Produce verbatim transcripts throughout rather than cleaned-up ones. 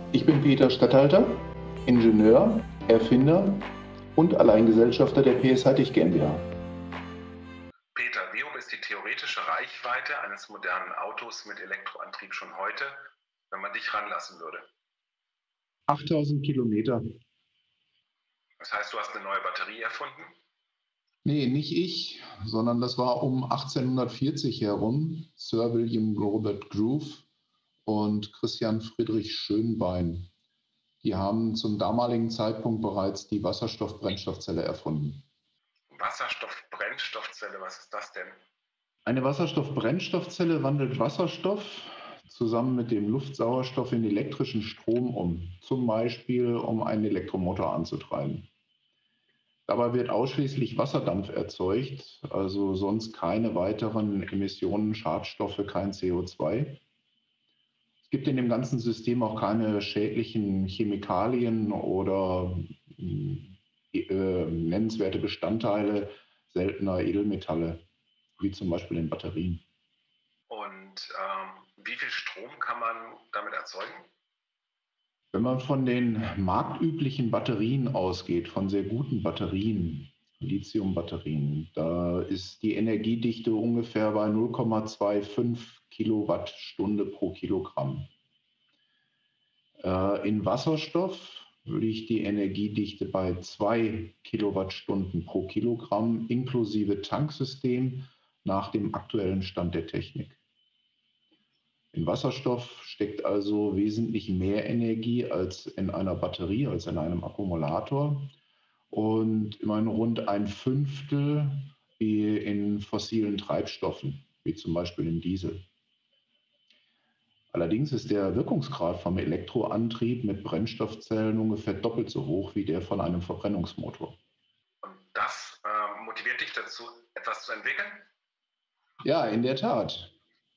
Ich bin Peter Statthalter, Ingenieur, Erfinder und Alleingesellschafter der P S Heitig GmbH. Peter, wie hoch ist die theoretische Reichweite eines modernen Autos mit Elektroantrieb schon heute, wenn man dich ranlassen würde? achttausend Kilometer. Das heißt, du hast eine neue Batterie erfunden? Nee, nicht ich, sondern das war um achtzehnhundertvierzig herum Sir William Robert Groove und Christian Friedrich Schönbein. Die haben zum damaligen Zeitpunkt bereits die Wasserstoff-Brennstoffzelle erfunden. Wasserstoff-Brennstoffzelle, was ist das denn? Eine Wasserstoff-Brennstoffzelle wandelt Wasserstoff zusammen mit dem Luftsauerstoff in elektrischen Strom um, zum Beispiel um einen Elektromotor anzutreiben. Dabei wird ausschließlich Wasserdampf erzeugt, also sonst keine weiteren Emissionen, Schadstoffe, kein C O zwei. Es gibt in dem ganzen System auch keine schädlichen Chemikalien oder äh, nennenswerte Bestandteile seltener Edelmetalle, wie zum Beispiel in Batterien. Und ähm, wie viel Strom kann man damit erzeugen? Wenn man von den marktüblichen Batterien ausgeht, von sehr guten Batterien, Lithium-Batterien, da ist die Energiedichte ungefähr bei null Komma fünfundzwanzig Kilowattstunde pro Kilogramm. Äh, in Wasserstoff liegt die Energiedichte bei zwei Kilowattstunden pro Kilogramm inklusive Tanksystem nach dem aktuellen Stand der Technik. In Wasserstoff steckt also wesentlich mehr Energie als in einer Batterie, als in einem Akkumulator und immerhin rund ein Fünftel wie in fossilen Treibstoffen, wie zum Beispiel im Diesel. Allerdings ist der Wirkungsgrad vom Elektroantrieb mit Brennstoffzellen ungefähr doppelt so hoch wie der von einem Verbrennungsmotor. Und das äh, motiviert dich dazu, etwas zu entwickeln? Ja, in der Tat.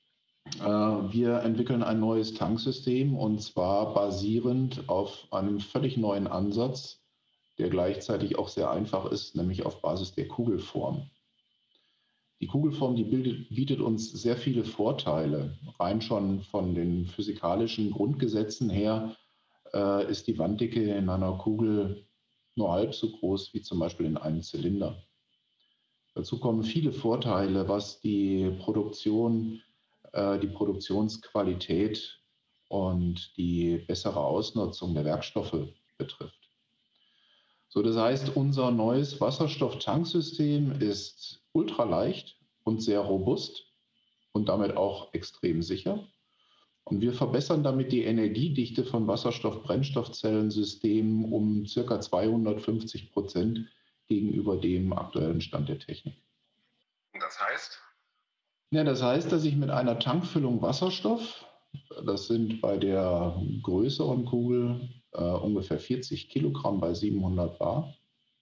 Wir entwickeln ein neues Tanksystem und zwar basierend auf einem völlig neuen Ansatz, der gleichzeitig auch sehr einfach ist, nämlich auf Basis der Kugelform. Die Kugelform, die bildet, bietet uns sehr viele Vorteile. Rein schon von den physikalischen Grundgesetzen her äh, ist die Wanddicke in einer Kugel nur halb so groß wie zum Beispiel in einem Zylinder. Dazu kommen viele Vorteile, was die Produktion die Produktionsqualität und die bessere Ausnutzung der Werkstoffe betrifft. So, das heißt, unser neues Wasserstofftanksystem ist ultraleicht und sehr robust und damit auch extrem sicher. Und wir verbessern damit die Energiedichte von Wasserstoff-Brennstoffzellensystemen um ca. zweihundertfünfzig Prozent gegenüber dem aktuellen Stand der Technik. Und das heißt? Ja, das heißt, dass ich mit einer Tankfüllung Wasserstoff, das sind bei der größeren Kugel äh, ungefähr vierzig Kilogramm bei siebenhundert Bar,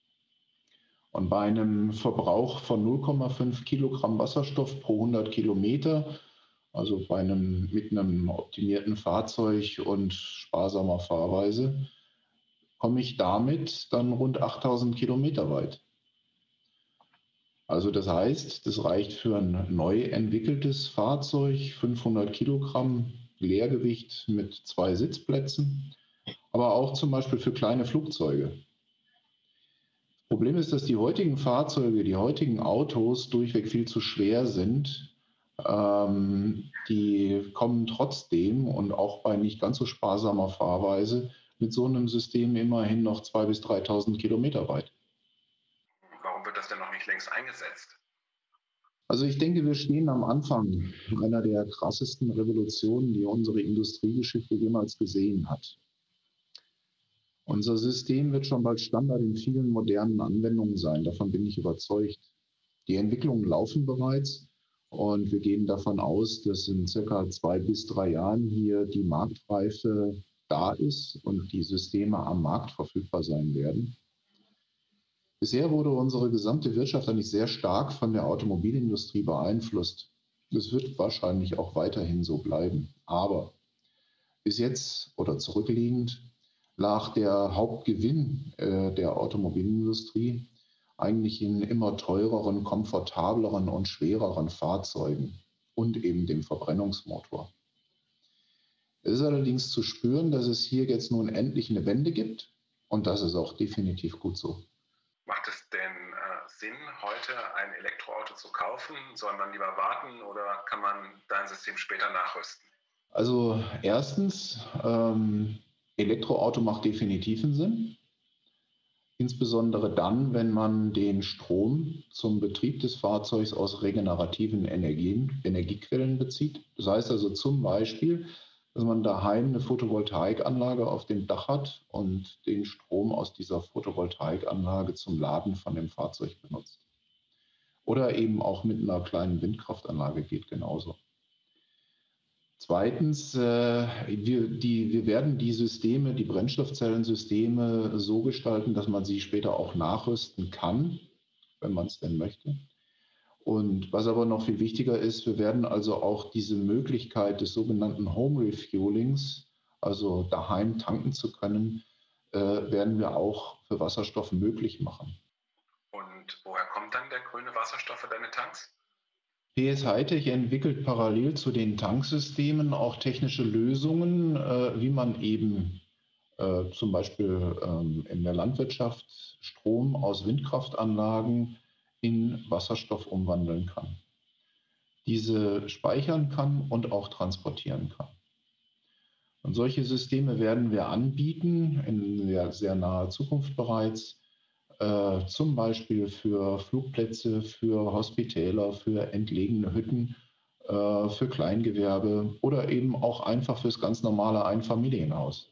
und bei einem Verbrauch von null Komma fünf Kilogramm Wasserstoff pro hundert Kilometer, also bei einem, mit einem optimierten Fahrzeug und sparsamer Fahrweise, komme ich damit dann rund achttausend Kilometer weit. Also das heißt, das reicht für ein neu entwickeltes Fahrzeug, fünfhundert Kilogramm Leergewicht mit zwei Sitzplätzen, aber auch zum Beispiel für kleine Flugzeuge. Das Problem ist, dass die heutigen Fahrzeuge, die heutigen Autos durchweg viel zu schwer sind. Ähm, die kommen trotzdem und auch bei nicht ganz so sparsamer Fahrweise mit so einem System immerhin noch zweitausend bis dreitausend Kilometer weit. Warum wird das denn noch nicht längst eingesetzt? Also ich denke, wir stehen am Anfang einer der krassesten Revolutionen, die unsere Industriegeschichte jemals gesehen hat. Unser System wird schon bald Standard in vielen modernen Anwendungen sein, davon bin ich überzeugt. Die Entwicklungen laufen bereits und wir gehen davon aus, dass in circa zwei bis drei Jahren hier die Marktreife da ist und die Systeme am Markt verfügbar sein werden. Bisher wurde unsere gesamte Wirtschaft eigentlich sehr stark von der Automobilindustrie beeinflusst. Es wird wahrscheinlich auch weiterhin so bleiben. Aber bis jetzt oder zurückliegend lag der Hauptgewinn äh, der Automobilindustrie eigentlich in immer teureren, komfortableren und schwereren Fahrzeugen und eben dem Verbrennungsmotor. Es ist allerdings zu spüren, dass es hier jetzt nun endlich eine Wende gibt und das ist auch definitiv gut so. Macht es denn äh, Sinn, heute ein Elektroauto zu kaufen? Soll man lieber warten oder kann man dein System später nachrüsten? Also erstens, ähm, Elektroauto macht definitiv einen Sinn, insbesondere dann, wenn man den Strom zum Betrieb des Fahrzeugs aus regenerativen Energien, Energiequellen bezieht. Das heißt also zum Beispiel, dass man daheim eine Photovoltaikanlage auf dem Dach hat und den Strom aus dieser Photovoltaikanlage zum Laden von dem Fahrzeug benutzt. Oder eben auch mit einer kleinen Windkraftanlage geht genauso. Zweitens, äh, wir, die, wir werden die Systeme, die Brennstoffzellensysteme so gestalten, dass man sie später auch nachrüsten kann, wenn man es denn möchte. Und was aber noch viel wichtiger ist, wir werden also auch diese Möglichkeit des sogenannten Home Refuelings, also daheim tanken zu können, äh, werden wir auch für Wasserstoff möglich machen. Und woher kommt dann der grüne Wasserstoff für deine Tanks? P S Hightech entwickelt parallel zu den Tanksystemen auch technische Lösungen, äh, wie man eben äh, zum Beispiel ähm, in der Landwirtschaft Strom aus Windkraftanlagen in Wasserstoff umwandeln kann, diese speichern kann und auch transportieren kann. Und solche Systeme werden wir anbieten in sehr, sehr naher Zukunft bereits, äh, zum Beispiel für Flugplätze, für Hospitäler, für entlegene Hütten, äh, für Kleingewerbe oder eben auch einfach fürs ganz normale Einfamilienhaus.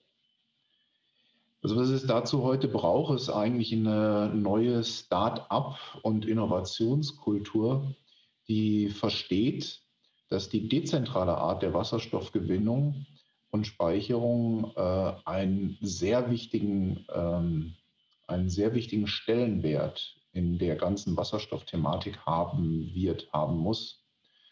Also was es dazu heute braucht, ist eigentlich eine neue Start-up- und Innovationskultur, die versteht, dass die dezentrale Art der Wasserstoffgewinnung und Speicherung äh, einen sehr wichtigen, ähm, einen sehr wichtigen Stellenwert in der ganzen Wasserstoffthematik haben wird, haben muss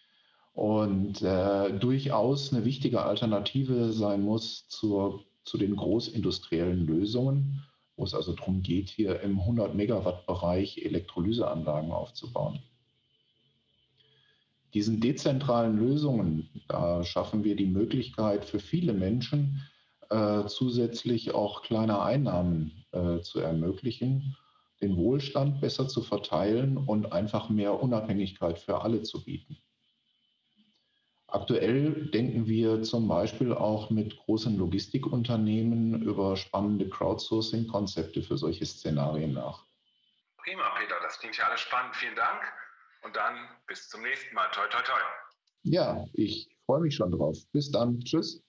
und äh, durchaus eine wichtige Alternative sein muss zur, zu den großindustriellen Lösungen, wo es also darum geht, hier im hundert-Megawatt-Bereich Elektrolyseanlagen aufzubauen. Diesen dezentralen Lösungen, da schaffen wir die Möglichkeit für viele Menschen, äh, zusätzlich auch kleine Einnahmen äh, zu ermöglichen, den Wohlstand besser zu verteilen und einfach mehr Unabhängigkeit für alle zu bieten. Aktuell denken wir zum Beispiel auch mit großen Logistikunternehmen über spannende Crowdsourcing-Konzepte für solche Szenarien nach. Prima, Peter, das klingt ja alles spannend. Vielen Dank und dann bis zum nächsten Mal. Toi, toi, toi. Ja, ich freue mich schon drauf. Bis dann. Tschüss.